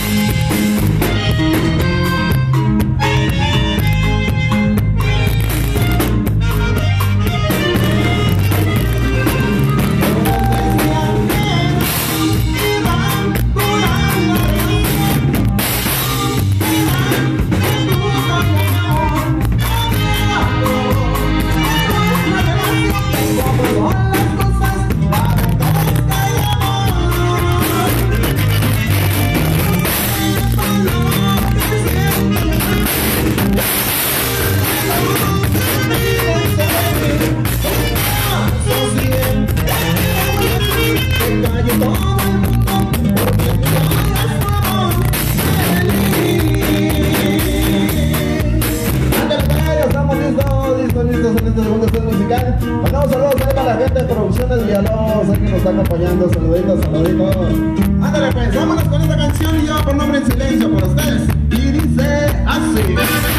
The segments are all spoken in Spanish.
Mandamos saludos ahí para la gente de Producciones Villalobos, ahí que nos está acompañando. Saluditos, saluditos. Ándale pues, vámonos con esta canción y yo por nombre en silencio por ustedes. Y dice así.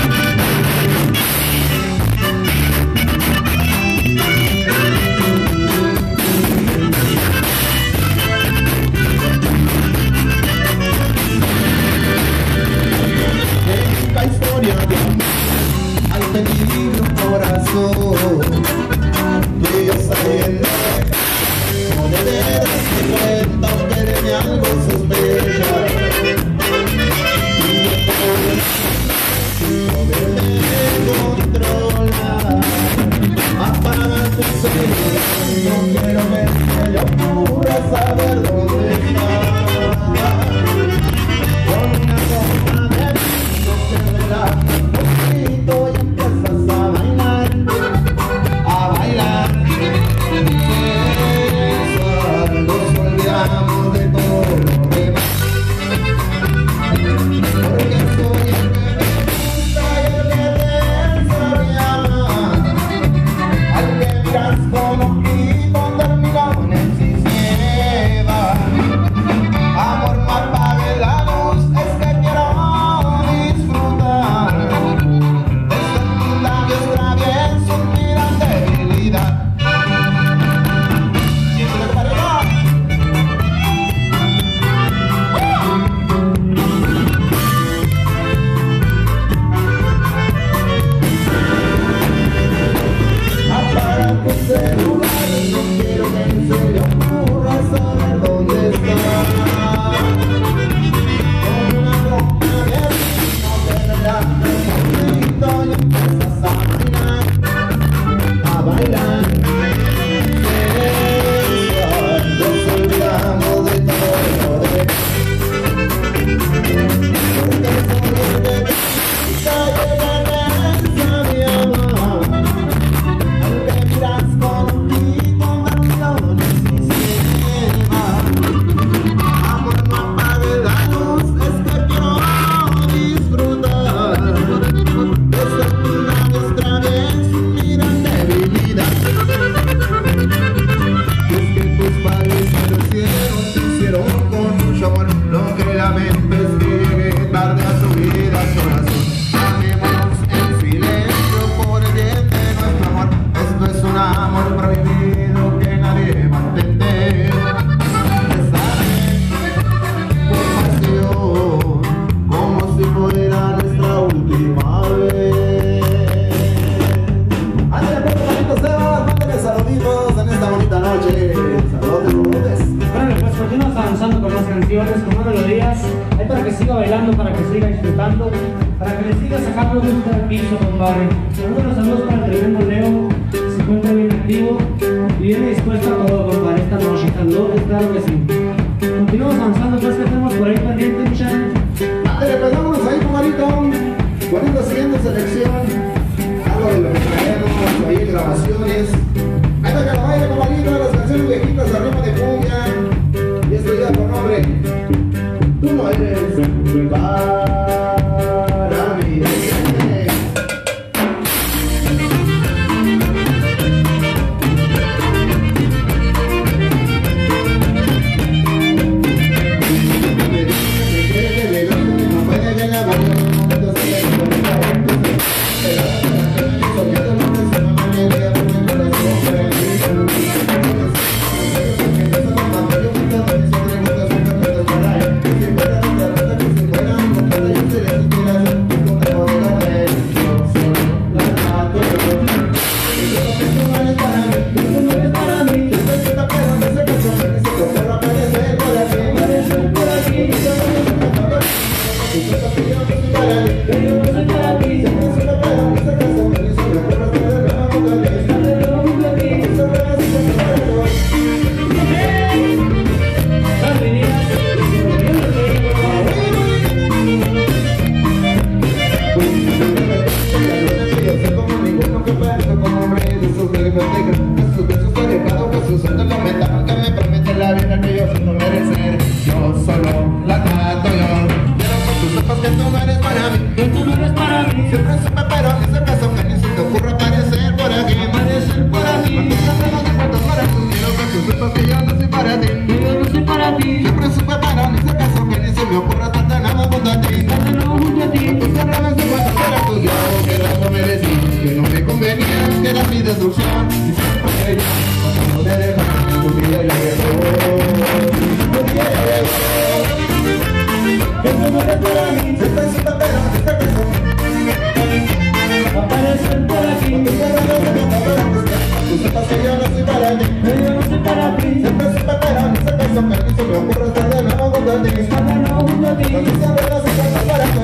Esta historia de amor al pedir un corazón que yo sabiendo no de veras me cuenta aunque de mí algo sospecha y poderme controlar, apagar tu celular. No quiero ver que le ocurra saber dónde está. Con una copa de vino te relajas poquito y empiezas a bailar, a bailar. Nos olvidamos de todo lo demás, porque soy el que me gusta y el que te sabe amar, al que miras con ojitos dormilones y se va. Amor, no apague la luz, es que quiero disfrutar de tus labios traviesos, miran debilidad. Apaga tu celular, no quiero que se le ocurra saber dónde está. Con una copa de vino te relajas poquito y empiezas a bailar, nos olvidamos de todo lo demás, porque soy el que te gusta y el que te sabe amar, al que miras con ojitos dormilones y se va. Amor, no apague la luz, es que quiero disfrutar de tus labios traviesos, miran debilidad. Es que tus padres te hicieron con mucho amor, lo que lamento es que llegue tarde a tu vida, corazón. Amémonos en silencio por el bien de nuestro amor. Esto es un amor prohibido que nadie va a entender. Besarme por pasión, como si fuera nuestra última vez. Ándale pues, hermanitos Sebas, mándale saluditos en esta bonita noche. Saludos, saludos. Bueno, pues continuamos avanzando con más canciones, con más melodías, ahí para que siga bailando, para que siga disfrutando, para que le siga sacando gusto al piso, compadre. Saludos para el tremendo Leo, se encuentra bien activo y viene dispuesto a todo, compadre, esta noche, saludos, claro que sí. Continuamos avanzando, pues que tenemos por ahí pendiente, Michan. Ándale, pues vámonos ahí, comadito, con esta siguiente selección, algo de lo que traemos ahí en grabaciones. Ahí está que la baile, comadito, las canciones viejitas arriba de cumbia. Y esto ya por nombre, tú no eres para mí. junto a ti. Cada no junto a ti. Tus errores de cuando fuera tuyo, que tanto me decías que no me convenía, que era mi destrucción. Y siempre que yo, cuando te dejas, tu vida ya llegó. Tu vida ya llegó. Que tú no eres para mí. Se está insultando, pero se está casando. Aparecen por aquí. Tus errores de cuando fuera tuyo, tú sepas que yo no soy para ti. Yo no soy para ti. Siempre supe, pero no se casó, que ni se me ocurre estar de nuevo junto a ti. Cada no junto a ti. Cuando se abre la puerta para tú.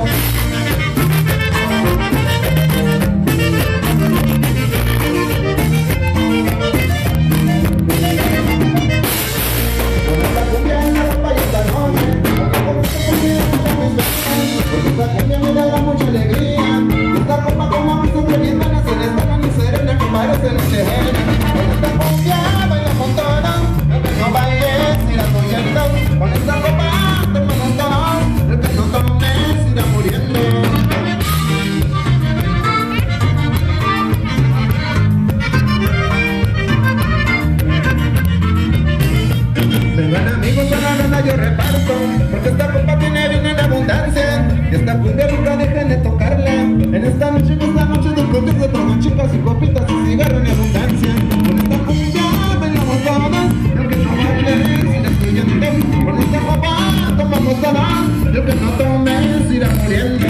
Yo reparto, porque esta copa tiene vino en abundancia. Y esta cumbia nunca dejen de tocarla. En esta noche después que se toman chicas y copitas y cigarro en abundancia. Con esta cumbia bailamos todas, y aunque no bailes si la estoy yendo. Con esta copa tomamos todas, y aunque no tomes irá muriendo.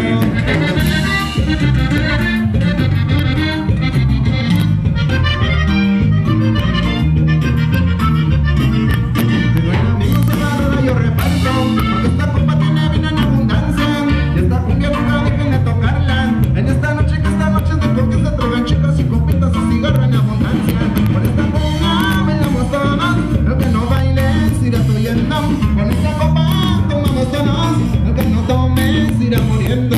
Con esta copa tomamos todos, el que no tomes irá muriendo.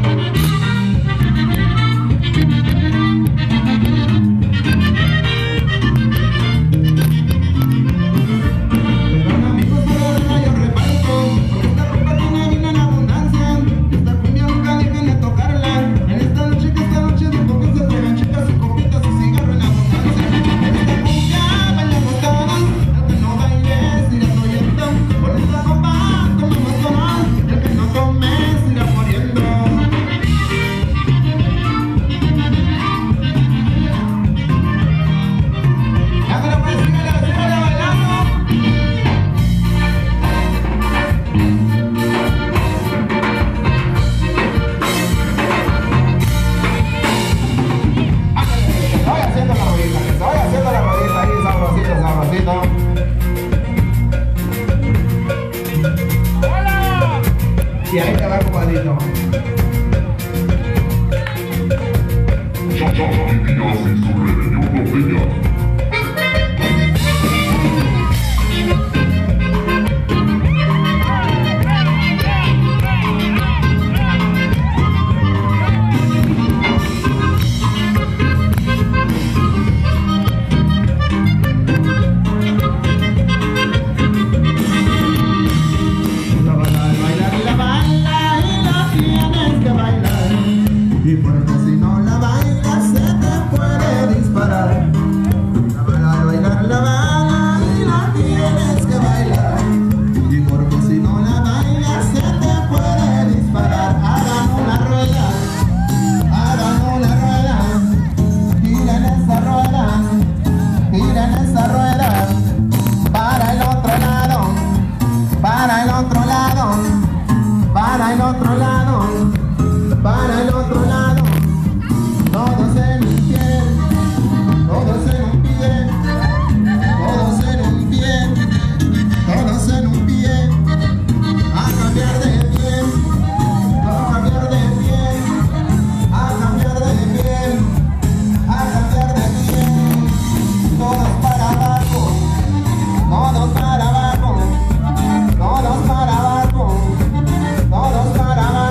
Perdón amigos, pero yo reparto, porque esta copa tiene vino en abundancia. Y esta cumbia nunca dejen de tocarla. En esta noche después que se toman chicas y copitas y cigarro en abundancia. En esta cumbia bailamos todos, el que no bailes irá oyendo. Con esta copa tomamos todos, el que no tomes irá muriendo. Hágalo pues, sígale bailando. Que se vaya haciendo la rodita, que se vaya haciendo la rodita ahí, sabrosito, sabrosito. Y ahí te va, compadrito. La baila y la tienes que bailar. Y porque si no la bailas se te puede disparar. La baila y la tienes que bailar. Y porque si no la bailas se te puede disparar. Hagan una rueda, giren esa rueda, giren esa rueda. Para el otro lado, para el otro lado, para el otro lado, para el otro lado. Todos en un pie, todos en un pie, todos en un pie, todos en un pie. A cambiar de pie, a cambiar de pie, a cambiar de pie, a cambiar de pie. Todos para abajo, todos para abajo, todos para abajo, todos para abajo.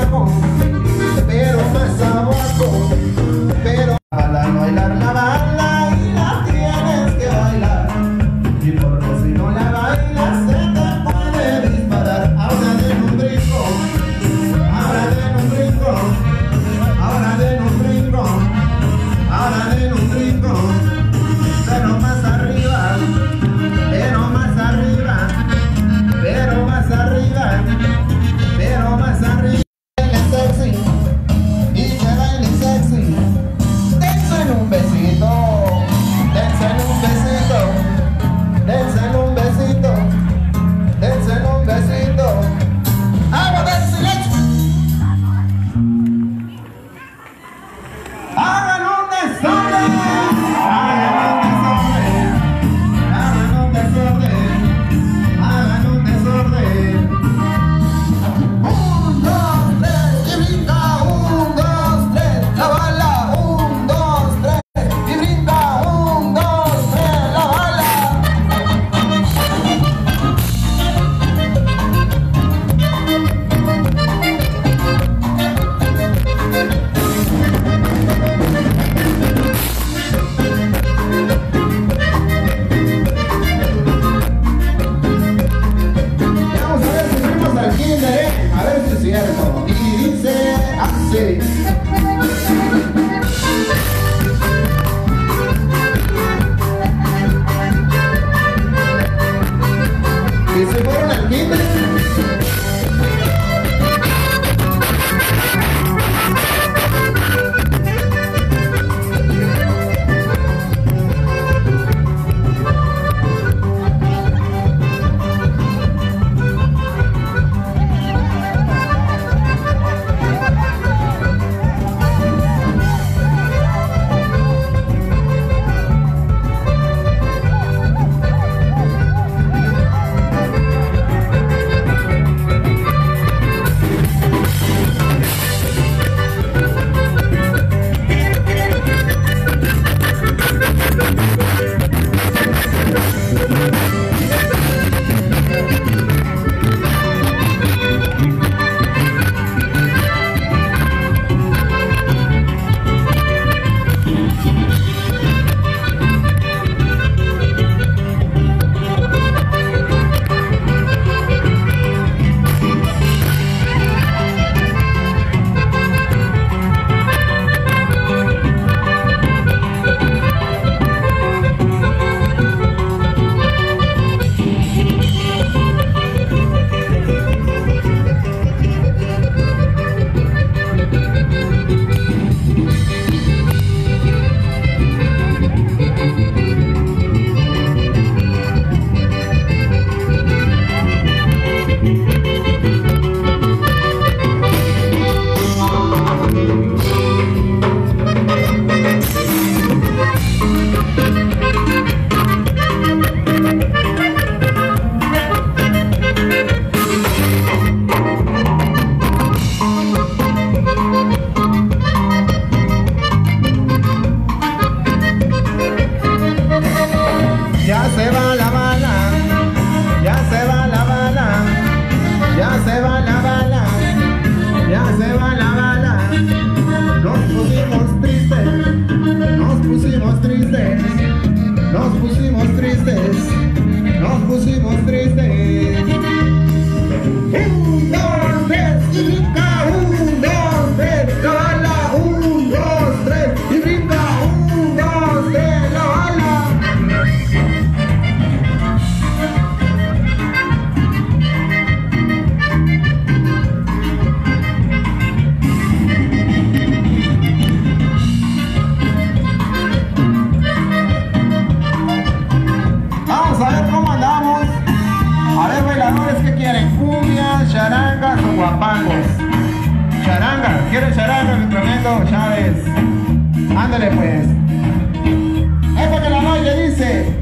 Charanga, ¿quiere charanga, mi tremendo Chávez? Ándale pues. Es porque la noche dice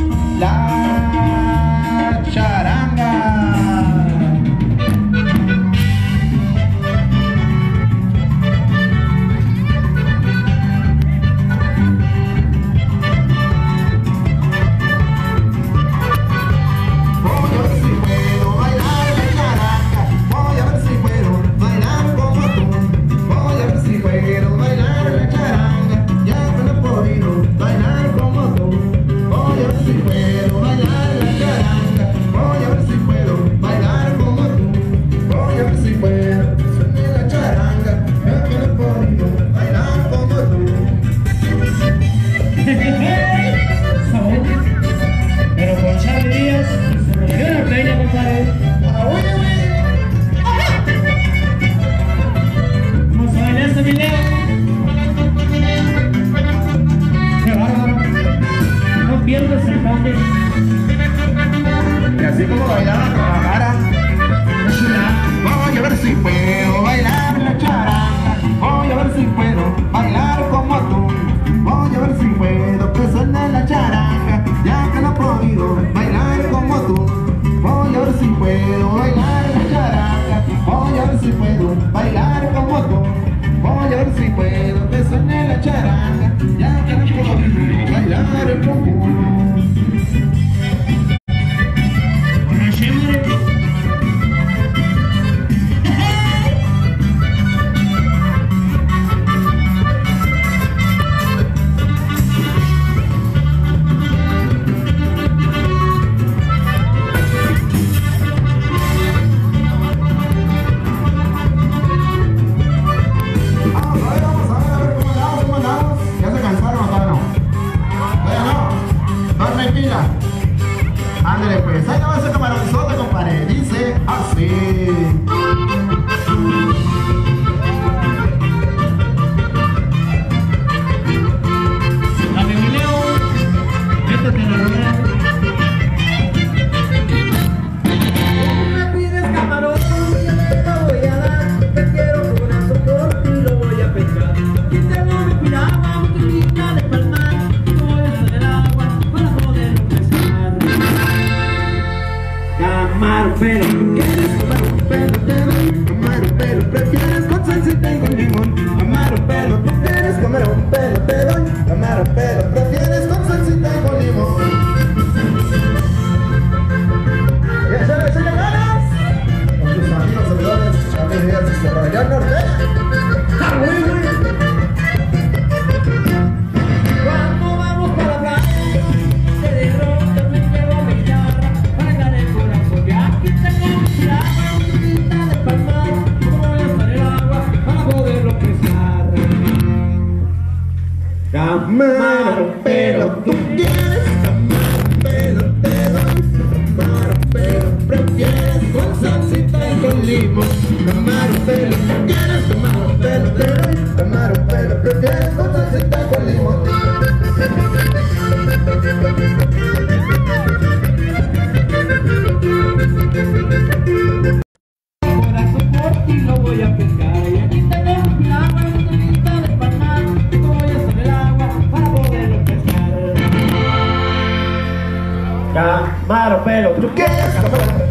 la charanga. Y así como bailaba con la cara. Voy a ver si puedo bailar la charanga. Voy a ver si puedo bailar como tú. Voy a ver si puedo que suene la charanga, ya que no he podido bailar como tú. Voy a ver si puedo bailar la charanga. Voy a ver si puedo bailar como tú. Voy a ver si puedo que suene la charanga, ya que no he podido bailar como tú. Ándale pues, ahí va ese camaronzote, compadre. Dice así. Dame un león, métete en la rueda. Me pides camarón, yo te voy a dar. Te quiero corazón por ti, lo voy a pescar. Aquí tengo mi piragua, mi turquita de palmar. No voy a hacer el agua para poderlo pescar. Camarón, pero tú quieres comer un pelo, te doy. Camarón, pero prefieres con salsita y con limón. Camarón, pero tú quieres comer un pelo, te doy. Camarón, pero prefieres con salsita y con limón. Y eso le echa ganas con tus amigos seguidores, Charlie Díaz y Sebastián Norte. Cuando vamos para la playa, te derrotas, me llevo mi guitarra para ganar el corazón. Y aquí tengo mi piragua, mi turquita de palmar. No voy a hacer el agua para poderlo pescar. Camarón, pero tú quieres. Camarón, pero te doy. Camarón, pero prefieres con salsita y con limón. Camarón, pero tú quieres. Camarón, pero te doy. Camarón, pero prefieres con salsita y con limón. Corazón por ti lo voy a pescar. Y aquí tengo mi piragua, mi turquita de palmar. No voy a hacer el agua para poderlo pescar. Camarón, pero tú quieres. Camarón,